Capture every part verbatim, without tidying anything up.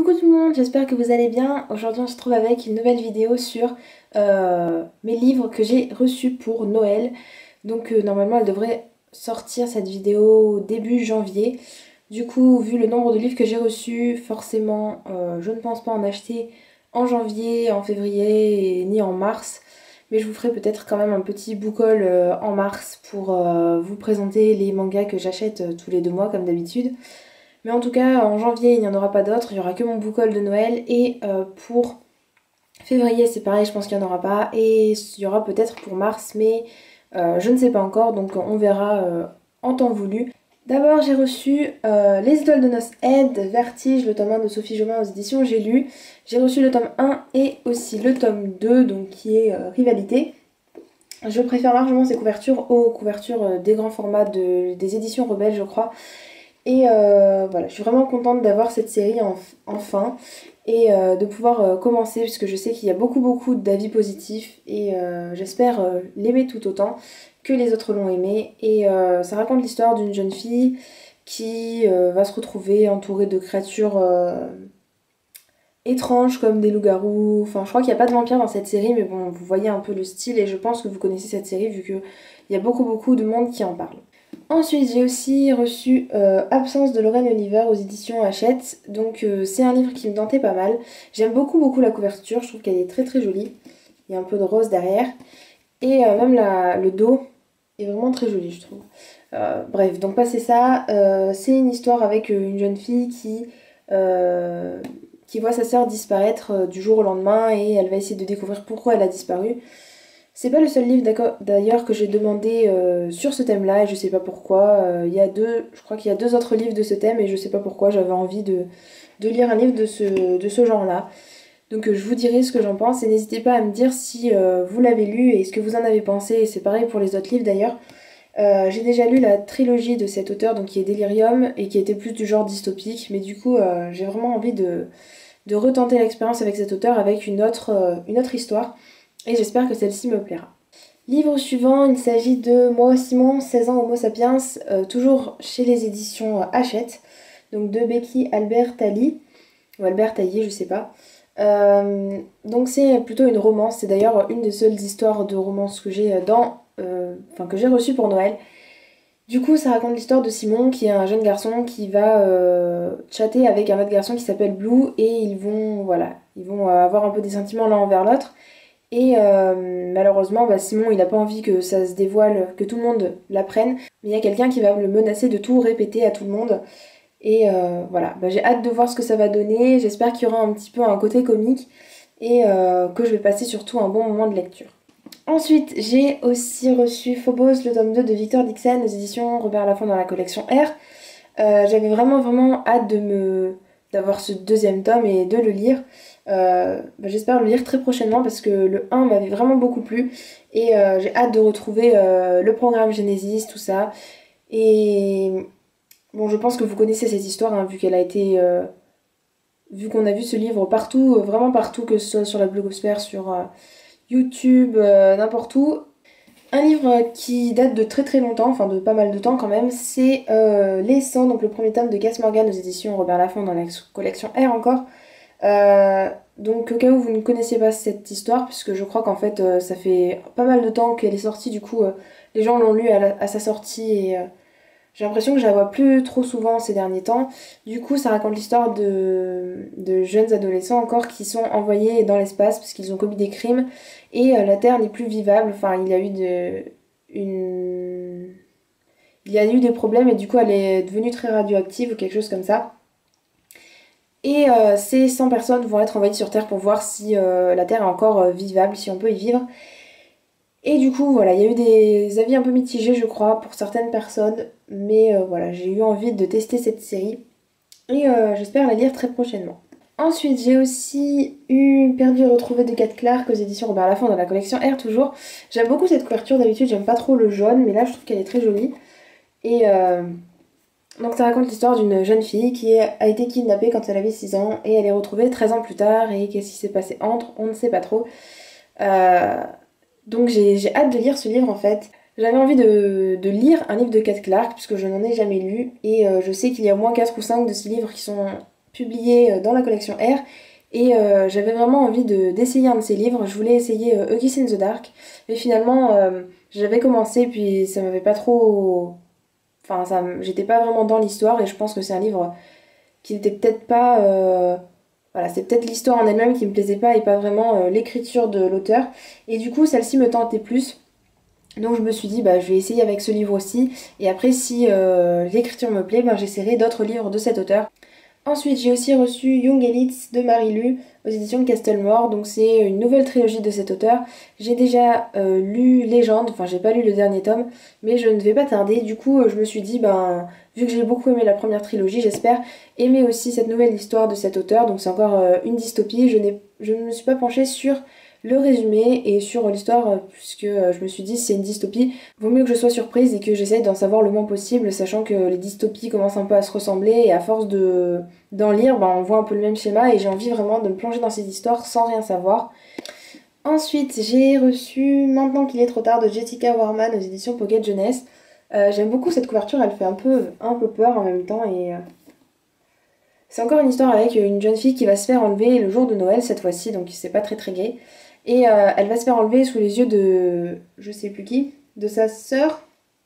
Coucou tout le monde, j'espère que vous allez bien. Aujourd'hui on se retrouve avec une nouvelle vidéo sur euh, mes livres que j'ai reçus pour Noël. Donc euh, normalement elle devrait sortir cette vidéo début janvier. Du coup vu le nombre de livres que j'ai reçus, forcément euh, je ne pense pas en acheter en janvier, en février et ni en mars. Mais je vous ferai peut-être quand même un petit book haul euh, en mars pour euh, vous présenter les mangas que j'achète euh, tous les deux mois comme d'habitude. Mais en tout cas, en janvier, il n'y en aura pas d'autres. Il n'y aura que mon book haul de Noël. Et euh, pour février, c'est pareil, je pense qu'il n'y en aura pas. Et il y aura peut-être pour mars, mais euh, je ne sais pas encore. Donc on verra euh, en temps voulu. D'abord, j'ai reçu euh, Les Étoiles de Noces Ed, Vertige, le tome un de Sophie Jomain aux éditions J'ai lu. J'ai reçu le tome un et aussi le tome deux, donc qui est euh, Rivalité. Je préfère largement ces couvertures aux couvertures euh, des grands formats de, des éditions Rebelles, je crois. Et euh, voilà, je suis vraiment contente d'avoir cette série en, enfin et euh, de pouvoir euh, commencer puisque je sais qu'il y a beaucoup beaucoup d'avis positifs et euh, j'espère euh, l'aimer tout autant que les autres l'ont aimé. Et euh, ça raconte l'histoire d'une jeune fille qui euh, va se retrouver entourée de créatures euh, étranges comme des loups-garous. Enfin, je crois qu'il n'y a pas de vampires dans cette série, mais bon, vous voyez un peu le style et je pense que vous connaissez cette série vu qu'il y a beaucoup beaucoup de monde qui en parle. Ensuite, j'ai aussi reçu euh, Absence de Lorraine Oliver aux éditions Hachette. Donc euh, c'est un livre qui me tentait pas mal. J'aime beaucoup beaucoup la couverture, je trouve qu'elle est très très jolie. Il y a un peu de rose derrière. Et euh, même la, le dos est vraiment très joli, je trouve. Euh, bref, donc passé ça, euh, c'est une histoire avec euh, une jeune fille qui, euh, qui voit sa sœur disparaître euh, du jour au lendemain et elle va essayer de découvrir pourquoi elle a disparu. C'est pas le seul livre d'ailleurs que j'ai demandé euh, sur ce thème-là et je sais pas pourquoi. Euh, il y a deux, je crois qu'il y a deux autres livres de ce thème et je sais pas pourquoi j'avais envie de, de lire un livre de ce, de ce genre-là. Donc euh, je vous dirai ce que j'en pense et n'hésitez pas à me dire si euh, vous l'avez lu et ce que vous en avez pensé. Et c'est pareil pour les autres livres d'ailleurs. Euh, j'ai déjà lu la trilogie de cet auteur donc qui est Delirium et qui était plus du genre dystopique. Mais du coup euh, j'ai vraiment envie de, de retenter l'expérience avec cet auteur avec une autre, euh, une autre histoire. Et j'espère que celle-ci me plaira. Livre suivant, il s'agit de Moi Simon, seize ans Homo sapiens, euh, toujours chez les éditions Hachette, donc de Becky Albert Talley, ou Albert Taillé, je sais pas. Euh, donc c'est plutôt une romance, c'est d'ailleurs une des seules histoires de romance que j'ai dans, euh, enfin que j'ai reçues pour Noël. Du coup, ça raconte l'histoire de Simon, qui est un jeune garçon qui va euh, chatter avec un autre garçon qui s'appelle Blue, et ils vont, voilà, ils vont avoir un peu des sentiments l'un envers l'autre. Et euh, malheureusement, bah, Simon, il n'a pas envie que ça se dévoile, que tout le monde l'apprenne. Mais il y a quelqu'un qui va le menacer de tout répéter à tout le monde. Et euh, voilà, bah, j'ai hâte de voir ce que ça va donner. J'espère qu'il y aura un petit peu un côté comique et euh, que je vais passer surtout un bon moment de lecture. Ensuite, j'ai aussi reçu Phobos, le tome deux de Victor Dixon aux éditions Robert Laffont dans la collection R. Euh, J'avais vraiment vraiment hâte de me d'avoir ce deuxième tome et de le lire. Euh, bah, j'espère le lire très prochainement parce que le un m'avait vraiment beaucoup plu et euh, j'ai hâte de retrouver euh, le programme Genesis, tout ça. Et bon, je pense que vous connaissez cette histoire hein, vu qu'elle a été... Euh, vu qu'on a vu ce livre partout, euh, vraiment partout, que ce soit sur la blogosphère, sur euh, YouTube, euh, n'importe où. Un livre qui date de très très longtemps, enfin de pas mal de temps quand même, c'est euh, Les cent, donc le premier tome de Cass Morgan aux éditions Robert Laffont dans la collection R encore. Euh, donc au cas où vous ne connaissiez pas cette histoire, puisque je crois qu'en fait euh, ça fait pas mal de temps qu'elle est sortie, du coup euh, les gens l'ont lu à, la, à sa sortie et euh, j'ai l'impression que je la vois plus trop souvent ces derniers temps. Du coup ça raconte l'histoire de, de jeunes adolescents encore qui sont envoyés dans l'espace parce qu'ils ont commis des crimes et euh, la Terre n'est plus vivable, enfin il y a eu de, une... il y a eu des problèmes et du coup elle est devenue très radioactive ou quelque chose comme ça. Et euh, ces cent personnes vont être envoyées sur Terre pour voir si euh, la Terre est encore euh, vivable, si on peut y vivre. Et du coup, voilà, il y a eu des avis un peu mitigés, je crois, pour certaines personnes. Mais euh, voilà, j'ai eu envie de tester cette série. Et euh, j'espère la lire très prochainement. Ensuite, j'ai aussi eu Perdu et retrouvé de Kat Clark aux éditions Robert Laffont dans la collection R toujours. J'aime beaucoup cette couverture, d'habitude j'aime pas trop le jaune, mais là je trouve qu'elle est très jolie. Et... Euh... Donc ça raconte l'histoire d'une jeune fille qui a été kidnappée quand elle avait six ans et elle est retrouvée treize ans plus tard et qu'est-ce qui s'est passé entre, on ne sait pas trop. Euh, donc j'ai hâte de lire ce livre en fait. J'avais envie de, de lire un livre de Kat Clark puisque je n'en ai jamais lu et euh, je sais qu'il y a au moins quatre ou cinq de ces livres qui sont publié dans la collection R. Et euh, j'avais vraiment envie d'essayer un de ses livres. Je voulais essayer euh, Huggies in the Dark. Mais finalement, euh, j'avais commencé, puis ça m'avait pas trop... Enfin, ça, j'étais pas vraiment dans l'histoire. Et je pense que c'est un livre qui n'était peut-être pas... Euh... Voilà, c'est peut-être l'histoire en elle-même qui me plaisait pas et pas vraiment euh, l'écriture de l'auteur. Et du coup, celle-ci me tentait plus. Donc je me suis dit, bah, je vais essayer avec ce livre aussi. Et après, si euh, l'écriture me plaît, bah, j'essaierai d'autres livres de cet auteur. Ensuite, j'ai aussi reçu Young Elites de Marie-Lu aux éditions de Castlemore. Donc c'est une nouvelle trilogie de cet auteur. J'ai déjà euh, lu Légende, enfin j'ai pas lu le dernier tome, mais je ne vais pas tarder. Du coup, je me suis dit, ben, vu que j'ai beaucoup aimé la première trilogie, j'espère aimer aussi cette nouvelle histoire de cet auteur. Donc c'est encore euh, une dystopie. Je, n'ai, je ne me suis pas penchée sur le résumé et sur l'histoire, puisque je me suis dit, c'est une dystopie, vaut mieux que je sois surprise et que j'essaye d'en savoir le moins possible, sachant que les dystopies commencent un peu à se ressembler, et à force de d'en lire, ben, on voit un peu le même schéma, et j'ai envie vraiment de me plonger dans ces histoires sans rien savoir. Ensuite, j'ai reçu Maintenant qu'il est trop tard de Jessica Warman aux éditions Pocket Jeunesse. Euh, j'aime beaucoup cette couverture, elle fait un peu, un peu peur en même temps, et... Euh... c'est encore une histoire avec une jeune fille qui va se faire enlever le jour de Noël cette fois-ci, donc c'est pas très très gai. Et euh, elle va se faire enlever sous les yeux de... je sais plus qui, de sa sœur,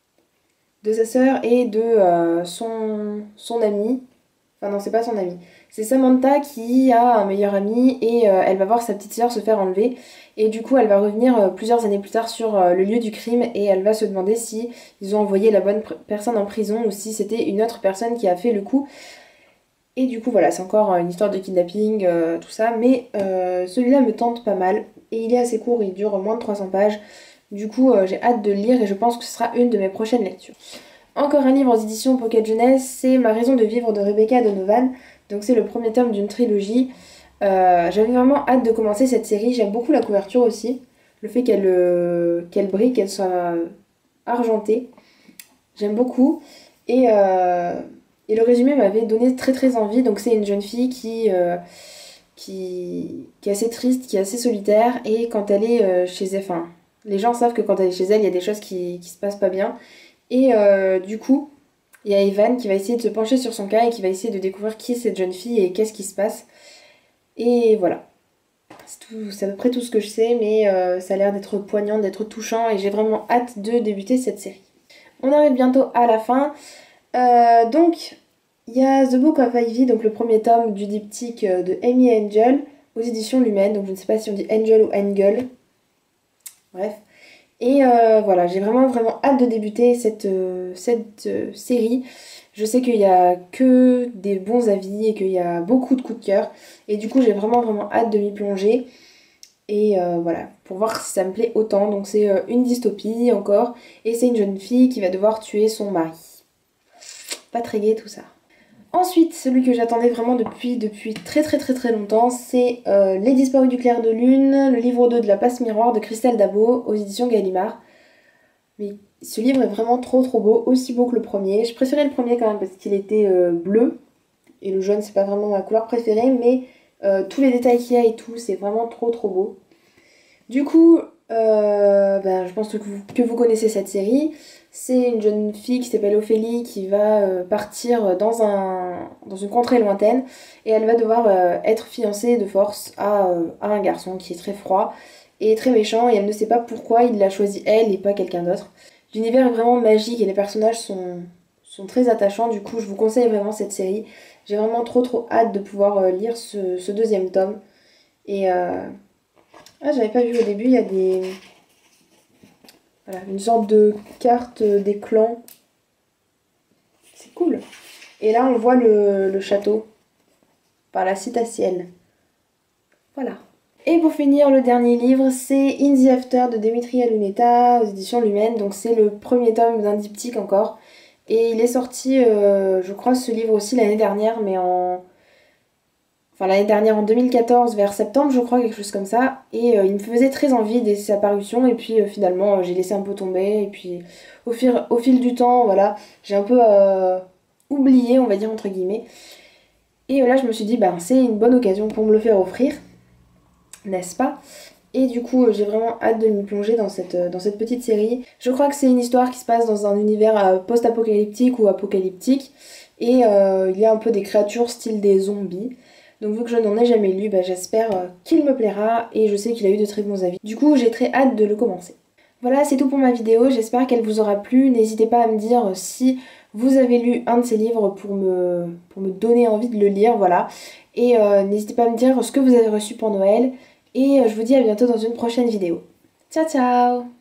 de sa sœur et de euh, son, son ami. Enfin non, c'est pas son ami. C'est Samantha qui a un meilleur ami et euh, elle va voir sa petite sœur se faire enlever. Et du coup, elle va revenir euh, plusieurs années plus tard sur euh, le lieu du crime et elle va se demander si ils ont envoyé la bonne personne en prison ou si c'était une autre personne qui a fait le coup. Et du coup, voilà, c'est encore une histoire de kidnapping, euh, tout ça. Mais euh, celui-là me tente pas mal. Et il est assez court, il dure moins de trois cents pages. Du coup, euh, j'ai hâte de le lire et je pense que ce sera une de mes prochaines lectures. Encore un livre aux éditions Pocket Jeunesse, c'est Ma raison de vivre de Rebecca Donovan. Donc c'est le premier tome d'une trilogie. Euh, J'avais vraiment hâte de commencer cette série. J'aime beaucoup la couverture aussi. Le fait qu'elle euh, qu'elle brille, qu'elle soit argentée. J'aime beaucoup. Et... Euh, Et le résumé m'avait donné très très envie. Donc c'est une jeune fille qui, euh, qui, qui est assez triste, qui est assez solitaire. Et quand elle est euh, chez elle, enfin, les gens savent que quand elle est chez elle, il y a des choses qui, qui se passent pas bien. Et euh, du coup, il y a Evan qui va essayer de se pencher sur son cas et qui va essayer de découvrir qui est cette jeune fille et qu'est-ce qui se passe. Et voilà. C'est à peu près tout ce que je sais, mais euh, ça a l'air d'être poignant, d'être touchant. Et j'ai vraiment hâte de débuter cette série. On arrive bientôt à la fin. Euh, donc, il y a The Book of Ivy, donc le premier tome du diptyque de Amy Angel aux éditions Lumen. Donc je ne sais pas si on dit Angel ou Angel. Bref. Et euh, voilà, j'ai vraiment vraiment hâte de débuter cette, euh, cette euh, série. Je sais qu'il n'y a que des bons avis et qu'il y a beaucoup de coups de cœur. Et du coup, j'ai vraiment vraiment hâte de m'y plonger. Et euh, voilà, pour voir si ça me plaît autant. Donc c'est euh, une dystopie encore. Et c'est une jeune fille qui va devoir tuer son mari. Pas très gai tout ça. Ensuite, celui que j'attendais vraiment depuis, depuis très très très très longtemps, c'est euh, Les Disparus du clair de lune, le livre deux de La Passe Miroir de Christelle Dabo aux éditions Gallimard. Mais ce livre est vraiment trop trop beau, aussi beau que le premier. Je préférais le premier quand même parce qu'il était euh, bleu, et le jaune c'est pas vraiment ma couleur préférée, mais euh, tous les détails qu'il y a et tout, c'est vraiment trop trop beau. Du coup, euh, ben, je pense que vous, que vous connaissez cette série. C'est une jeune fille qui s'appelle Ophélie qui va euh, partir dans, un, dans une contrée lointaine et elle va devoir euh, être fiancée de force à, euh, à un garçon qui est très froid et très méchant et elle ne sait pas pourquoi il l'a choisi elle et pas quelqu'un d'autre. L'univers est vraiment magique et les personnages sont, sont très attachants, du coup je vous conseille vraiment cette série. J'ai vraiment trop trop hâte de pouvoir euh, lire ce, ce deuxième tome. Et euh... ah, j'avais pas vu au début, il y a des... Voilà, une sorte de carte des clans. C'est cool. Et là, on voit le, le château par la citatienne. Voilà. Et pour finir, le dernier livre, c'est In the After de Demetria Luneta aux éditions Lumen. Donc c'est le premier tome d'un diptyque encore. Et il est sorti, euh, je crois, ce livre aussi l'année dernière, mais en... Enfin, l'année dernière, en deux mille quatorze, vers septembre, je crois, quelque chose comme ça. Et euh, il me faisait très envie dès sa parution. Et puis, euh, finalement, euh, j'ai laissé un peu tomber. Et puis, au fil, au fil du temps, voilà, j'ai un peu euh, oublié, on va dire, entre guillemets. Et euh, là, je me suis dit, bah, c'est une bonne occasion pour me le faire offrir. N'est-ce pas? Et du coup, euh, j'ai vraiment hâte de m'y plonger dans cette, euh, dans cette petite série. Je crois que c'est une histoire qui se passe dans un univers euh, post-apocalyptique ou apocalyptique. Et euh, il y a un peu des créatures style des zombies. Donc vu que je n'en ai jamais lu, bah, j'espère euh, qu'il me plaira et je sais qu'il a eu de très bons avis. Du coup j'ai très hâte de le commencer. Voilà, c'est tout pour ma vidéo, j'espère qu'elle vous aura plu. N'hésitez pas à me dire si vous avez lu un de ces livres pour me, pour me donner envie de le lire, voilà. Et euh, n'hésitez pas à me dire ce que vous avez reçu pour Noël. Et euh, je vous dis à bientôt dans une prochaine vidéo. Ciao ciao!